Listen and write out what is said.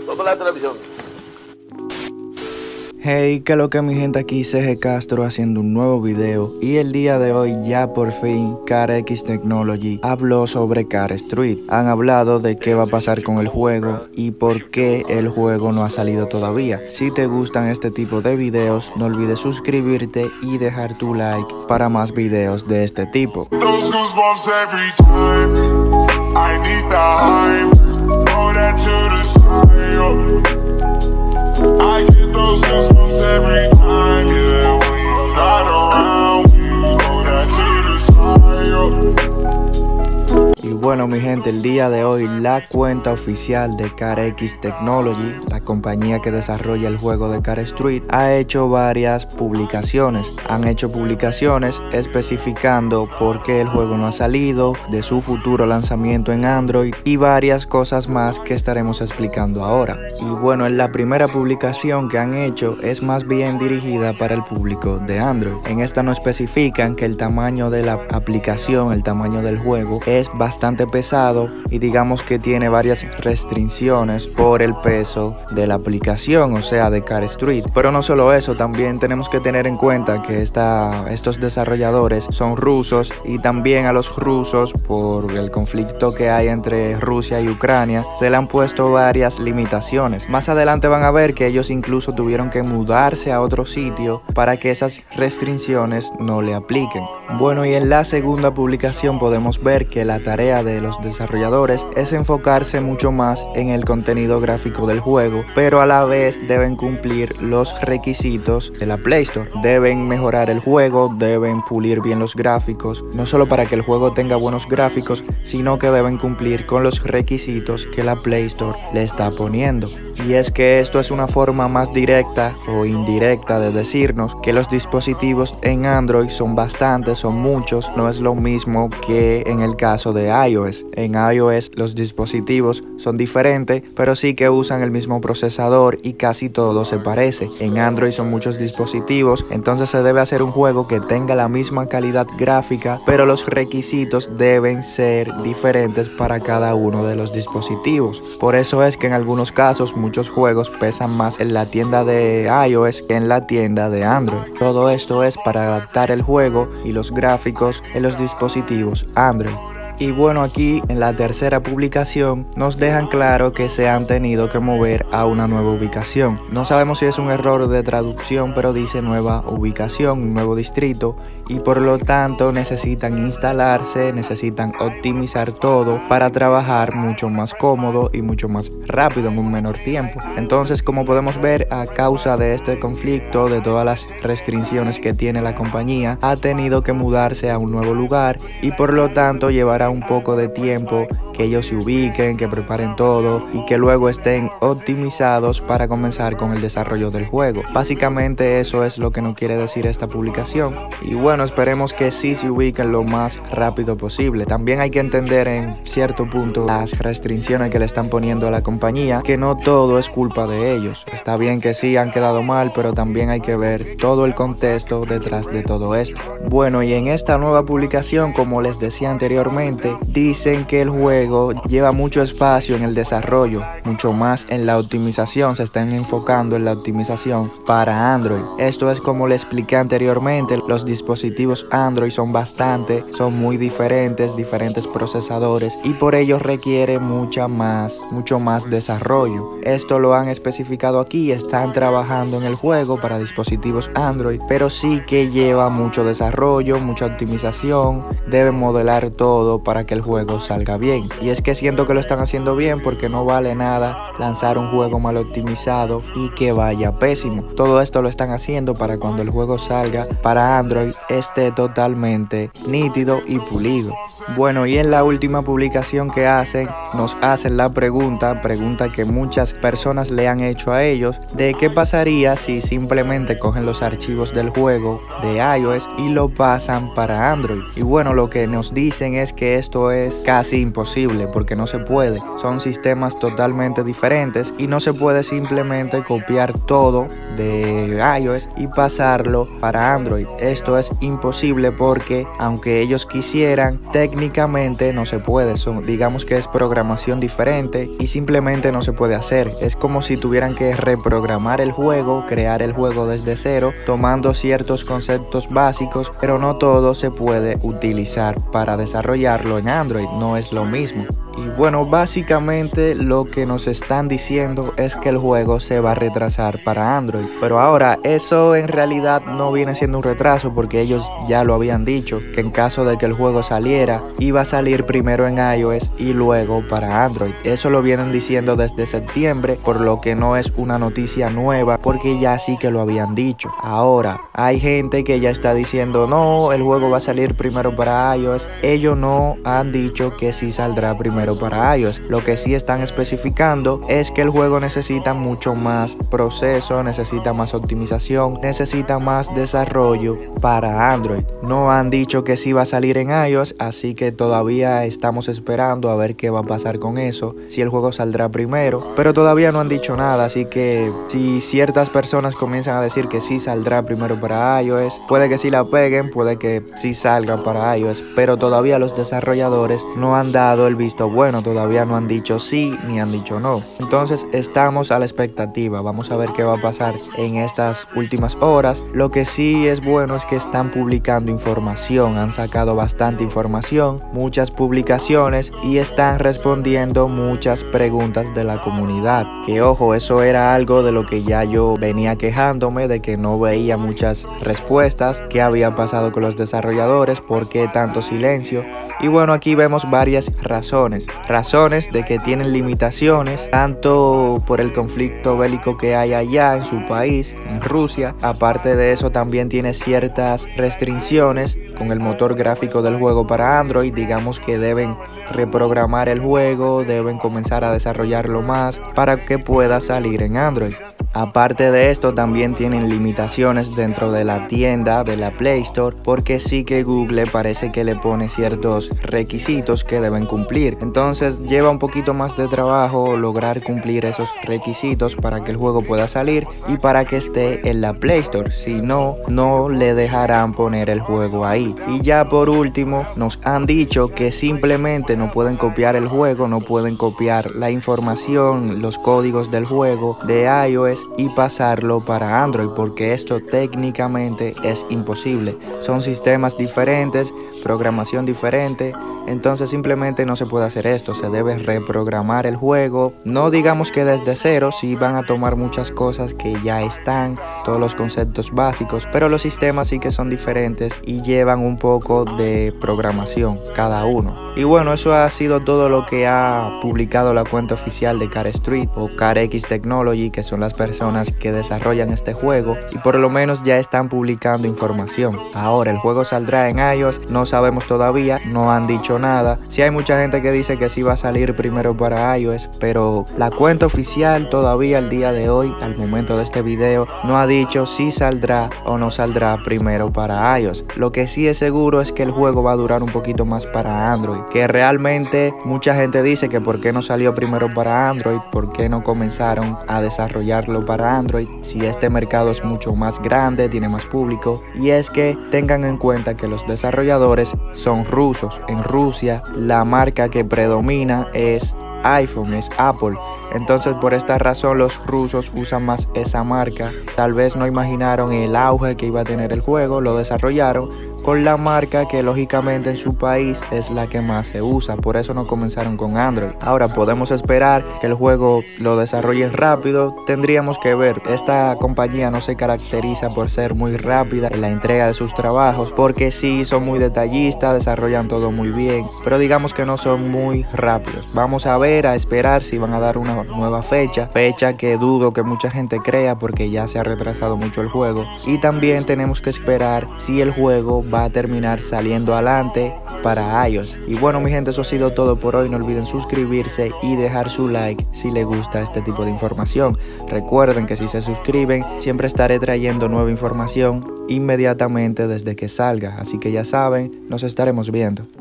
Toda la televisión. Hey, que lo que mi gente, aquí CG Castro haciendo un nuevo video, y el día de hoy ya por fin CarX Technology habló sobre Car Street. Han hablado de qué va a pasar con el juego y por qué el juego no ha salido todavía. Si te gustan este tipo de videos, no olvides suscribirte y dejar tu like para más videos de este tipo. I get those goosebumps every time, yeah. When you're not around, you know that to the side. Y bueno, mi gente, el día de hoy la cuenta oficial de CarX Technology, la compañía que desarrolla el juego de Car Street, ha hecho varias publicaciones. Han hecho publicaciones especificando por qué el juego no ha salido, de su futuro lanzamiento en Android y varias cosas más que estaremos explicando ahora. Y bueno, en la primera publicación que han hecho es más bien dirigida para el público de Android. En esta no especifican que el tamaño de la aplicación, el tamaño del juego es bastante pesado y digamos que tiene varias restricciones por el peso de la aplicación, o sea, de Car Street. Pero no solo eso, también tenemos que tener en cuenta que estos desarrolladores son rusos, y también a los rusos, por el conflicto que hay entre Rusia y Ucrania, se le han puesto varias limitaciones. Más adelante van a ver que ellos incluso tuvieron que mudarse a otro sitio para que esas restricciones no le apliquen. Bueno, y en la segunda publicación podemos ver que la tarea de los desarrolladores es enfocarse mucho más en el contenido gráfico del juego, pero a la vez deben cumplir los requisitos de la Play Store. Deben mejorar el juego, deben pulir bien los gráficos, no solo para que el juego tenga buenos gráficos, sino que deben cumplir con los requisitos que la Play Store le está poniendo. Y es que esto es una forma más directa o indirecta de decirnos que los dispositivos en Android son bastantes, son muchos. No es lo mismo que en el caso de iOS. En iOS los dispositivos son diferentes, pero sí que usan el mismo procesador y casi todo se parece. En Android son muchos dispositivos, entonces se debe hacer un juego que tenga la misma calidad gráfica, pero los requisitos deben ser diferentes para cada uno de los dispositivos. Por eso es que en algunos casos muchos juegos pesan más en la tienda de iOS que en la tienda de Android. Todo esto es para adaptar el juego y los gráficos en los dispositivos Android. Y bueno, aquí en la tercera publicación nos dejan claro que se han tenido que mover a una nueva ubicación. No sabemos si es un error de traducción, pero dice nueva ubicación, un nuevo distrito, y por lo tanto necesitan instalarse, necesitan optimizar todo para trabajar mucho más cómodo y mucho más rápido en un menor tiempo. Entonces, como podemos ver, a causa de este conflicto, de todas las restricciones que tiene la compañía, ha tenido que mudarse a un nuevo lugar y por lo tanto llevará un poco de tiempo que ellos se ubiquen, que preparen todo y que luego estén optimizados para comenzar con el desarrollo del juego. Básicamente eso es lo que nos quiere decir esta publicación, y bueno, esperemos que sí se ubiquen lo más rápido posible. También hay que entender en cierto punto las restricciones que le están poniendo a la compañía, que no todo es culpa de ellos. Está bien que sí han quedado mal, pero también hay que ver todo el contexto detrás de todo esto. Bueno, y en esta nueva publicación, como les decía anteriormente, dicen que el juego lleva mucho espacio en el desarrollo, mucho más en la optimización. Se están enfocando en la optimización para Android. Esto es como les expliqué anteriormente, los dispositivos Android son muy diferentes procesadores, y por ello requiere mucho más desarrollo. Esto lo han especificado aquí, están trabajando en el juego para dispositivos Android, pero sí que lleva mucho desarrollo, mucha optimización, deben modelar todo para que el juego salga bien. Y es que siento que lo están haciendo bien, porque no vale nada lanzar un juego mal optimizado y que vaya pésimo. Todo esto lo están haciendo para cuando el juego salga para Android esté totalmente nítido y pulido. Bueno, y en la última publicación que nos hacen la pregunta que muchas personas le han hecho a ellos, de qué pasaría si simplemente cogen los archivos del juego de iOS y lo pasan para Android. Y bueno, lo que nos dicen es que esto es casi imposible, porque no se puede. Son sistemas totalmente diferentes y no se puede simplemente copiar todo de iOS y pasarlo para Android. Esto es imposible porque, aunque ellos quisieran, técnicamente técnicamente no se puede, digamos que es programación diferente y simplemente no se puede hacer. Es como si tuvieran que reprogramar el juego, crear el juego desde cero, tomando ciertos conceptos básicos, pero no todo se puede utilizar para desarrollarlo en Android, no es lo mismo. Y bueno, básicamente lo que nos están diciendo es que el juego se va a retrasar para Android. Pero ahora, eso en realidad no viene siendo un retraso porque ellos ya lo habían dicho, que en caso de que el juego saliera, iba a salir primero en iOS y luego para Android. Eso lo vienen diciendo desde septiembre, por lo que no es una noticia nueva porque ya sí que lo habían dicho. Ahora, hay gente que ya está diciendo, no, el juego va a salir primero para iOS. Ellos no han dicho que sí saldrá primero para iOS. Lo que sí están especificando es que el juego necesita mucho más proceso, necesita más optimización, necesita más desarrollo para Android. No han dicho que sí va a salir en iOS, así que todavía estamos esperando a ver qué va a pasar con eso, si el juego saldrá primero, pero todavía no han dicho nada, así que si ciertas personas comienzan a decir que sí saldrá primero para iOS, puede que sí la peguen, puede que sí salga para iOS, pero todavía los desarrolladores no han dado el visto bueno, todavía no han dicho sí ni han dicho no. Entonces estamos a la expectativa, vamos a ver qué va a pasar en estas últimas horas. Lo que sí es bueno es que están publicando información, han sacado bastante información, muchas publicaciones y están respondiendo muchas preguntas de la comunidad. Que ojo, eso era algo de lo que ya yo venía quejándome, de que no veía muchas respuestas, qué había pasado con los desarrolladores, por qué tanto silencio. Y bueno, aquí vemos varias razones de que tienen limitaciones, tanto por el conflicto bélico que hay allá en su país, en Rusia. Aparte de eso, también tiene ciertas restricciones con el motor gráfico del juego para Android. Digamos que deben reprogramar el juego, deben comenzar a desarrollarlo más para que pueda salir en Android. Aparte de esto, también tienen limitaciones dentro de la tienda de la Play Store, porque sí que Google parece que le pone ciertos requisitos que deben cumplir. Entonces lleva un poquito más de trabajo lograr cumplir esos requisitos para que el juego pueda salir y para que esté en la Play Store. Si no, no le dejarán poner el juego ahí. Y ya por último, nos han dicho que simplemente no pueden copiar el juego, no pueden copiar la información, los códigos del juego de iOS y pasarlo para Android, porque esto técnicamente es imposible. Son sistemas diferentes, programación diferente, entonces simplemente no se puede hacer esto. Se debe reprogramar el juego, no digamos que desde cero, sí van a tomar muchas cosas que ya están, todos los conceptos básicos, pero los sistemas sí que son diferentes y llevan un poco de programación cada uno. Y bueno, eso ha sido todo lo que ha publicado la cuenta oficial de Car Street o CarX Technology, que son las personas que desarrollan este juego, y por lo menos ya están publicando información. Ahora el juego saldrá en iOS, no sabemos todavía, no han dicho nada. Sí hay mucha gente que dice que sí va a salir primero para iOS, pero la cuenta oficial todavía al día de hoy, al momento de este video, no ha dicho si saldrá o no saldrá primero para iOS. Lo que sí es seguro es que el juego va a durar un poquito más para Android, que realmente mucha gente dice que por qué no salió primero para Android, por qué no comenzaron a desarrollarlo para Android si este mercado es mucho más grande, tiene más público. Y es que tengan en cuenta que los desarrolladores son rusos. En Rusia la marca que predomina es iPhone, es Apple. Entonces por esta razón los rusos usan más esa marca. Tal vez no imaginaron el auge que iba a tener el juego, lo desarrollaron con la marca que lógicamente en su país es la que más se usa, por eso no comenzaron con Android. Ahora podemos esperar que el juego lo desarrollen rápido, tendríamos que ver. Esta compañía no se caracteriza por ser muy rápida en la entrega de sus trabajos, porque sí son muy detallistas, desarrollan todo muy bien, pero digamos que no son muy rápidos. Vamos a ver, a esperar si van a dar una nueva fecha que dudo que mucha gente crea porque ya se ha retrasado mucho el juego. Y también tenemos que esperar si el juego va a terminar saliendo adelante para iOS. Y bueno, mi gente, eso ha sido todo por hoy. No olviden suscribirse y dejar su like si les gusta este tipo de información. Recuerden que si se suscriben, siempre estaré trayendo nueva información inmediatamente desde que salga. Así que ya saben, nos estaremos viendo.